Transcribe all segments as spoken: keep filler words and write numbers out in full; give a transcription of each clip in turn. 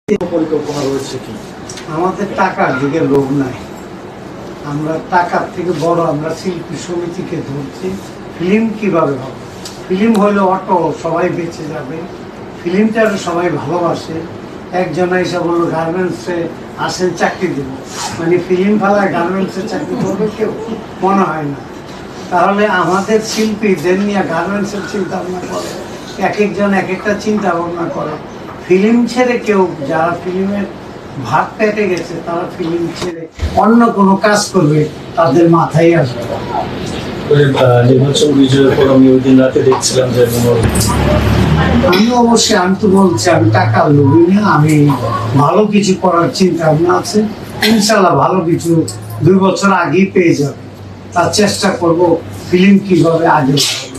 পরিকল্পনা রয়েছে কি? আমাদের টাকার দিকে লোভ নাই। আমরা টাকার থেকে বড় আমরা শিল্পী সমিতিকে ধরছি। ফিল্ম কিভাবে হবে? ফিল্ম হইলে অটো সবাই বেঁচে যাবে, ফিল্মটাকে সবাই ভালোবাসে। একজন এসে বললো গার্মেন্টসে আসেন চাকরি দেব, মানে ফিল্ম ফেলায় গার্মেন্টসে চাকরি করবে কেউ? মনে হয় না। তাহলে আমাদের শিল্পীদের নিয়ে গার্মেন্টসের চিন্তা ভাবনা করে, এক একজন এক একটা চিন্তা ভাবনা করে। ফিল্ম ছেড়ে কেউ, যারা ফিল্মের ভাগ পেতে গেছে তারা ফিল্ম ছেড়ে অন্য কোনো কাজ করবে তাদের মাথায় আসবে। নির্বাচন বিজয়ের পর আমি ওই দিন রাতে দেখছিলাম যে আমি অবশ্যই, আমি তো বলছি আমি টাকা লোভী না, আমি ভালো কিছু করার চিন্তা ভাবনা আছে। ইনশাল্লাহ ভালো কিছু দুই বছর আগেই পেয়ে যাবে। তার চেষ্টা করব ফিল্ম কিভাবে আগে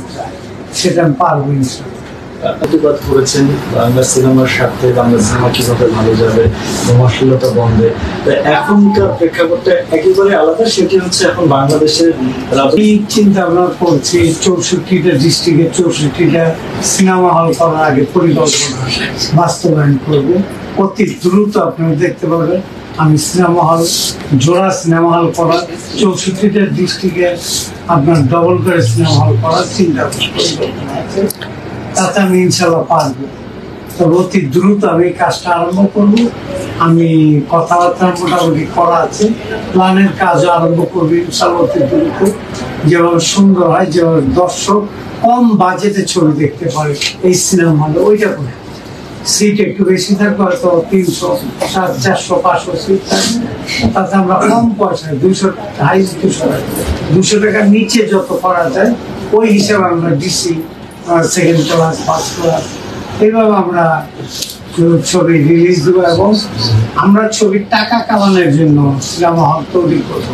সেটা আমি পারবো ইনশাল্লাহ। প্রতিবাদ করেছেন বাংলা সিনেমার স্বার্থে, বাংলা সিনেমা কিভাবে ভালো যাবে, অশ্লীলতা বন্ধে। এখনকার প্রেক্ষাপটটা একেবারে আলাদা। সেটি হচ্ছে এখন বাংলাদেশের চিন্তা ভাবনা করছি চৌষট্টিটা ডিস্ট্রিক্টে চৌষট্টিটা সিনেমা হল করার আগে পরিকল্পনা বাস্তবায়ন করবো। অতি দ্রুত আপনারা দেখতে পাবেন আমি সিনেমা হল, জোড়া সিনেমা হল করার, চৌষট্টিটা ডিস্ট্রিক্টে আপনার ডবল করে সিনেমা হল করার চিন্তা পরিকল্পনা আছে। তাতে আমি ইনশাল্লাহ পারবো। তবে অতি দ্রুত আমি কাজটা আরম্ভ করবো। আমি কথাবার্তা মোটামুটি করা আছে, প্ল্যানের কাজও আরম্ভ করবো ইনশাল্লাহ অতি দ্রুত। যেভাবে সুন্দর হয়, যেভাবে দর্শক কম বাজেটে ছবি দেখতে পারে এই সিনেমা হলে, ওইটা করে সিট একটু বেশি থাকবে, হয়তো তিনশো সাত চারশো পাঁচশো সিট থাকবে। তাতে আমরা কম পয়সায় দুশো হাইস দুশো টাকা দুশো টাকার নিচে যত করা যায় ওই হিসাবে আমরা DC second class first class এইভাবে আমরা ছবি রিলিজ দেবো। এবং আমরা ছবির টাকা কামানোর জন্য সিনেমা হল তৈরি করবো।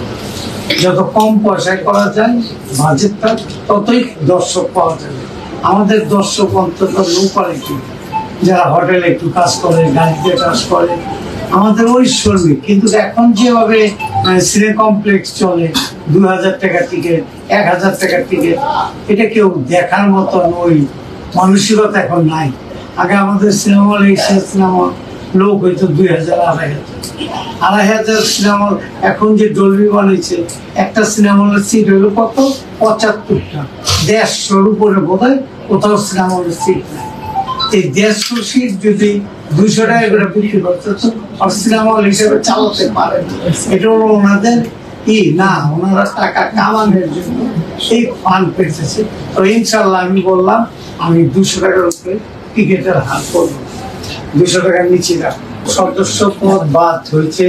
যত কম পয়সায় করা যায় বাজেটটা, ততই দর্শক পাওয়া যাবে। আমাদের দর্শক অন্তত লো কোয়ালিটি, যারা হোটেলে একটু কাজ করে, গাড়িতে কাজ করে, আমাদের ওই শ্রমিক। কিন্তু এখন যেভাবে সিনে কমপ্লেক্স চলে, দুই হাজার টাকার টিকিট, এক হাজার টাকার টিকিট, এটা কেউ দেখার মতন ওই মানসিকতা এখন নাই। আগে আমাদের সিনেমা হল, এশিয়া সিনেমা লোক হইতো দুই হাজার আড়াই হাজার আড়াই হাজার সিনেমা। এখন যে ডলবি বানিয়েছে, একটা সিনেমা হলের সিট হইলো কত? পঁচাত্তরটা। দেড়শোর উপরে বোধ হয় কোথাও সিনেমা হলের সিট নাই। এই দেড়শো সিট যদি দুইশো টাকা করে বিক্রি করতে আর সিনেমা হল হিসেবে চালাতে পারে, এটা হলো ওনাদের কি না, ওনারা টাকা কামানোর জন্য এই ফান্ড পেতেছে। তো ইনশাল্লাহ আমি বললাম আমি দুশো টাকার উপরে টিকিটের হার করবো, দুশো টাকার নিচে রাখবো। সদস্য পদ বাদ হয়েছে,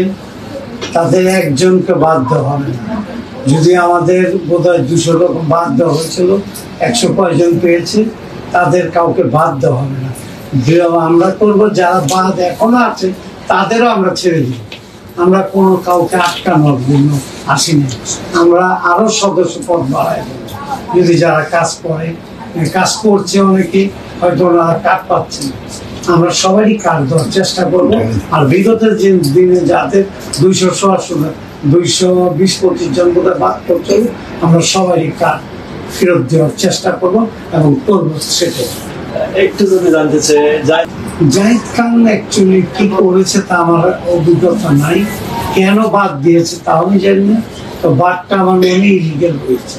তাদের একজনকে বাদ দেওয়া হবে না। যদি আমাদের বোধ হয় দুশো রকম বাদ দেওয়া হয়েছিল, একশো কয়জন পেয়েছে, তাদের কাউকে বাদ দেওয়া হবে না। আমরা করবো যারা বাদ এখনো আছে তাদেরও আমরা ছেড়ে দিই। আমরা কোনো কাউকে আটকানোর জন্য আসিনি। আমরা আরো সদস্য পদ বাড়াই দেবো। যদি যারা কাজ করে, কাজ করছে অনেকে, হয়তো ওনারা কাজ পাচ্ছে না, আমরা সবারই কাজ দেওয়ার চেষ্টা করবো। আর বিগতের যে দিনে যাদের দুইশো সোয়াশো দুইশো বিশ পঁচিশ জন বোধহয় বাদ করছে, আমরা সবারই কাজ ফেরত দেওয়ার চেষ্টা করবো এবং করবো। সেটা একটু যদি জানতে চাই, জাহিদ খান অ্যাকচুয়ালি কি করেছে তা আমার অভিজ্ঞতা নাই, কেন বাদ দিয়েছে তা আমি জানি না। তো বাদটা আমার মনে ইলিগেল হয়েছে,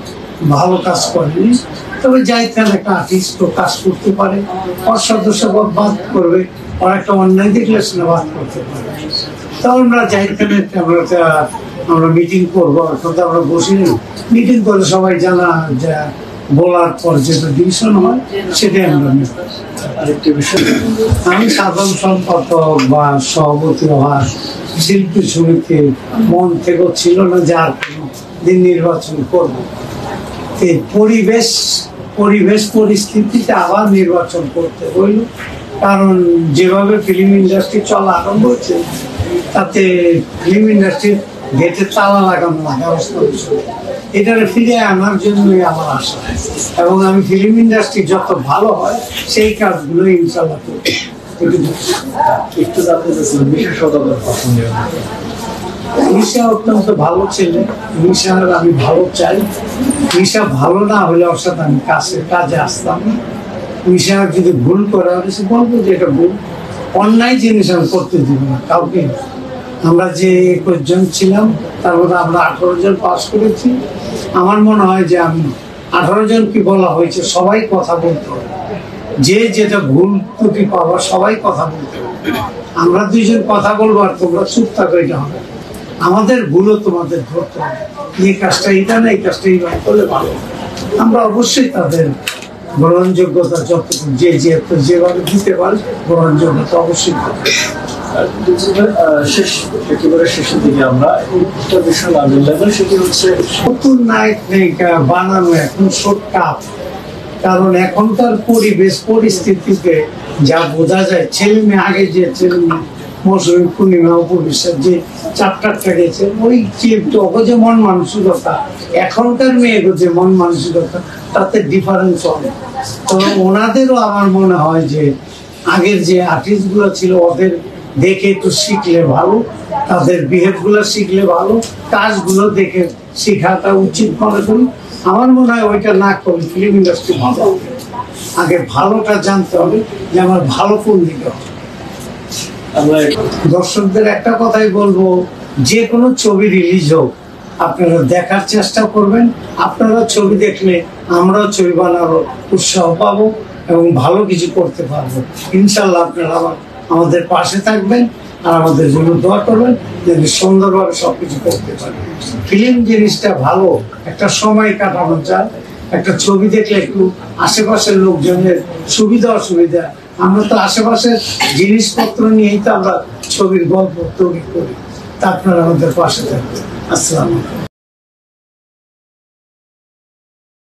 ভালো কাজ করেনি। তবে জাহিদ খান একটা আর্টিস্ট, তো কাজ করতে পারে, ওর সদস্য বাদ করবে, ওর একটা অন্যায় দেখলে সেটা বাদ করতে পারে। তো আমরা জাহিদ খানের আমরা মিটিং করবো, এখন তো আমরা বসিনি। মিটিং করে সবাই জানা যে বলার পর যেটা ডিভিশন হয় সেটাই আমরা নিই। আরেকটি বিষয়, আমি সাধারণ সম্পাদক বা সভাপতি হওয়ার শিল্পী সমিতি মন থেকেও ছিল না যে আর দিন নির্বাচন করবো। এই পরিবেশ পরিবেশ পরিস্থিতিতে আবার নির্বাচন করতে হইল, কারণ যেভাবে ফিল্ম ইন্ডাস্ট্রি চলা আরম্ভ হচ্ছে তাতে ফিল্ম ইন্ডাস্ট্রির গেটে তালা লাগানো ব্যবস্থা হচ্ছে। এটা ফিরে আনার জন্যই আমার আশা, এবং আমি ফিল্ম ইন্ডাস্ট্রি যত ভালো হয় সেই কাজগুলো ইনশাল্লাহ করব। একটু জানতে চাচ্ছিলাম বিশেষ সদস্যের পছন্দ। নিশা অত্যন্ত ভালো ছেলে, নিশার আমি ভালো চাই। নিশা ভালো না হলে ওর সাথে আমি কাছে কাজে আসতাম না। নিশা যদি ভুল করে সে বলবো যে এটা ভুল, অন্যায় জিনিস আমি করতে দিব না কাউকে। আমরা যে একুশ জন ছিলাম তার মধ্যে আমরা আঠারো জন পাস করেছি। আমার মনে হয় যে আমি আঠারো জন কি বলা হয়েছে সবাই কথা বলতে হবে, যে যেটা ভুল ত্রুটি পাওয়া সবাই কথা বলতে হবে। আমরা দুইজন কথা বলবো আর তোমরা চুপ থাকো, এটা হবে। আমাদের ভুলও তোমাদের ধরতে হবে, এই কাজটা এটা না এই কাজটা এইভাবে করলে ভালো। আমরা অবশ্যই তাদের গ্রহণযোগ্যতা যতটুকু যে যে যেভাবে দিতে পারে গ্রহণযোগ্যতা অবশ্যই পাবে। আহ, শেষ একেবারে শেষের দিকে আমরা একটা বিষয় না বললাম, সেটি হচ্ছে নতুন নায়ক নায়িকা বানানো এখন সব টাফ। কারণ এখনকার পরিবেশ পরিস্থিতিতে যা বোঝা যায়, ছেলে মেয়ে আগে যে ছেলে মেয়ে মৌসুমী পূর্ণিমা উপবিশ্বের যে চ্যাপ্টারটা গেছে ওই যে যে মন মানসিকতা এখনকার মেয়ের যে মন মানসিকতা তাতে ডিফারেন্স হবে। তো ওনাদেরও আমার মনে হয় যে আগের যে আর্টিস্ট গুলো ছিল ওদের দেখে একটু শিখলে ভালো, তাদের বিহেভ গুলো শিখলে ভালো, কাজগুলো দেখে শেখাটা উচিত মনে করি। আমার মনে হয় ওইটা না করলে ফিল্ম ইন্ডাস্ট্রি ভালো হবে। আগে ভালোটা জানতে হবে যে আমার ভালো কোন দিকে হবে। আমরা দর্শকদের একটা কথাই বলবো, যে কোনো ছবি রিলিজ হোক আপনারা দেখার চেষ্টা করবেন। আপনারা ছবি দেখলে আমরাও ছবি বানানোর উৎসাহ পাবো এবং ভালো কিছু করতে পারবো। ইনশাল্লাহ আপনারা আবার আমাদের পাশে থাকবেন আর আমাদের জন্য দোয়া করবেন যেন সুন্দরভাবে সবকিছু করতে পারি। ফিল্ম জিনিসটা ভালো, একটা সময় কাটানো যায়। একটা ছবি দেখলে একটু আশেপাশের লোকজনের সুবিধা অসুবিধা, আমরা তো আশেপাশের জিনিসপত্র নিয়েই তো আমরা ছবির গল্প তৈরি করি। তা আপনারা আমাদের পাশে থাকবেন। আসসালামু আলাইকুম।